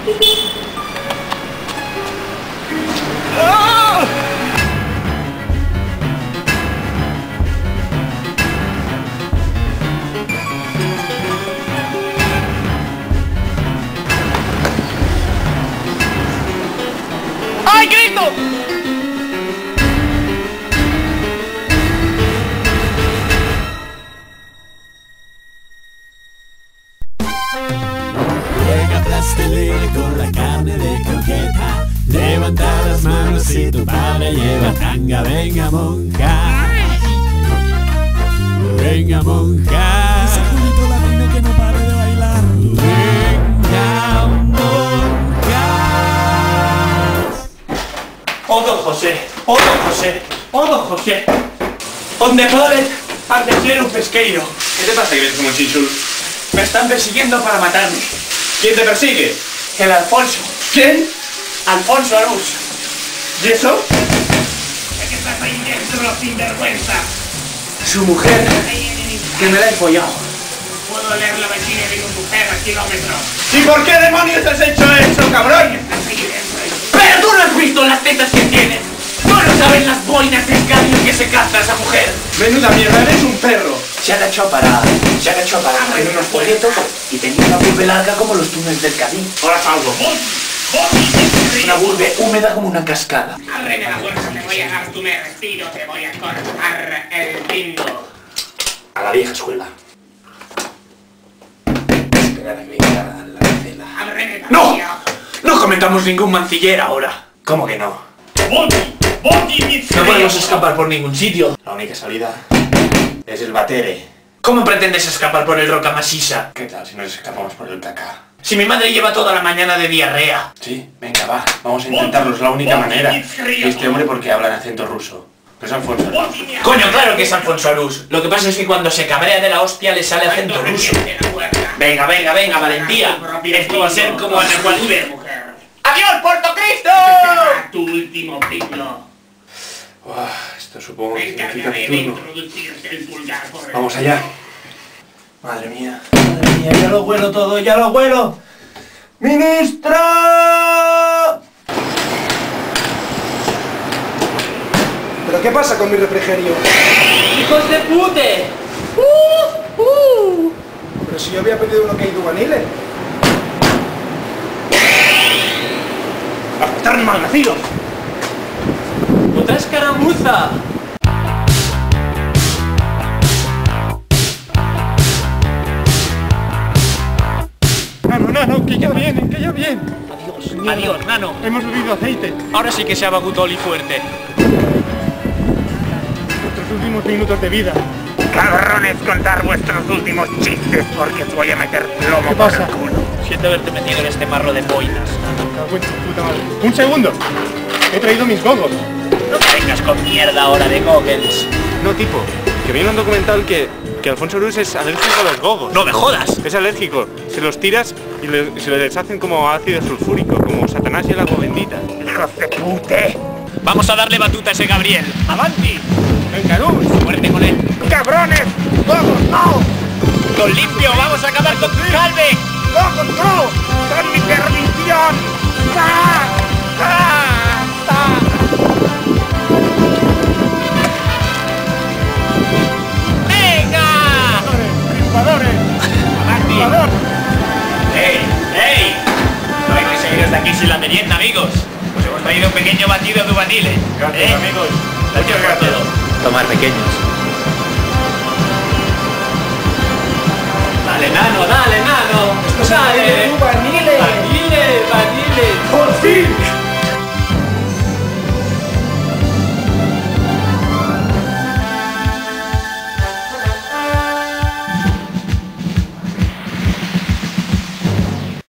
¡Ay, Cristo! Llega Plastilina con la carne de croqueta. Levanta las manos si tu padre lleva tanga. Venga, monja. Venga, monja. Ese culito latino que no pare de bailar. Venga, monja. Oh, don José, oh, don José, oh, don José. Donde poder has de ser un pesqueiro. ¿Qué te pasa que ves como un chinchul? Me están persiguiendo para matarme. ¿Quién te persigue? El Alfonso. ¿Quién? Alfonso Arús. ¿Y eso? ¿Qué estás ahí dentro, sinvergüenza? Su mujer, que me la he follado. Puedo leer la vecina de mi mujer a kilómetros. ¿Y por qué demonios has hecho eso, cabrón? ¡Pero tú no has visto las tetas que tiene! ¡Tú no sabes las boinas de escabio que se castra esa mujer! Menuda mierda, eres un perro. Se agachó para coger unos folletos y tenía una vulva larga como los túneles del Cadí. Ahora salgo. Una vulva húmeda como una cascada. Arreme la fuerza, te voy a dar tu merecido, te voy a cortar el pingo. A la vieja escuela. Esperar a que me a la cena. Arreme la ¡No! tía. ¡No cometamos ningún manciller ahora! ¿Cómo que no? No podemos escapar por ningún sitio. La única salida es el batere. ¿Cómo pretendes escapar por el Roca Masisa? ¿Qué tal si nos escapamos por el Cacá? Si mi madre lleva toda la mañana de diarrea. Sí, venga, va. Vamos a intentarlo, es la única manera. Este hombre porque habla en acento ruso. Pero es Alfonso. Coño, claro que es Alfonso Arús. Lo que pasa es que cuando se cabrea de la hostia le sale acento ruso. Venga, venga, venga, valentía. Esto va a ser como en el Guadalquivir. ¡Adiós, Puerto Cristo! Tu último pingo. Esto supongo que Encargaré significa de mi turno. introducirte el pulgar por el... Vamos allá. Madre mía, ya lo huelo todo, ya lo huelo. ¡Ministro! ¿Pero qué pasa con mi refrigerio? ¡Hijos de pute! Pero si yo había pedido uno que hay duanile. ¡Están malnacidos! ¡Otra escaramuza! Nano, que ya vienen, que ya vienen. Adiós, adiós, nano. Hemos bebido aceite. Ahora sí que se ha Bagutoli fuerte. Nuestros últimos minutos de vida. Cabrones, contar vuestros últimos chistes porque os voy a meter plomo ¿Qué por pasa? el culo. Siento haberte metido en este marro de boinas, nano. Cago en tu puta madre. ¡Un segundo! He traído mis gogos. No me vengas con mierda ahora de goggles. No, tipo, que viene un documental que Alfonso Arús es alérgico a los gogos. ¡No me jodas! Es alérgico. Se los tiras y se lo deshacen como ácido sulfúrico, como Satanás y el agua bendita. ¡Hijos de pute! Vamos a darle batuta a ese Gabriel. ¡Avanti! ¡Venga, Arús! ¡Muerte con él! ¡Cabrones! ¡Gogos, no! ¡Don Limpio! ¡Vamos a acabar con Calve! ¡Gogos, no! ¡Son mi perdición! ¡Ah! ¡Ah! ¡Ah! ¡Venga! ¡Crispadores! ¡Avanti! ¡Ey! ¡Ey! No hay que seguir hasta aquí sin la merienda, amigos. Os hemos traído un pequeño batido de uvanile. Gracias, amigos. Gracias por todo. Tomar pequeños. Dale, nano, dale, nano. ¡Sale!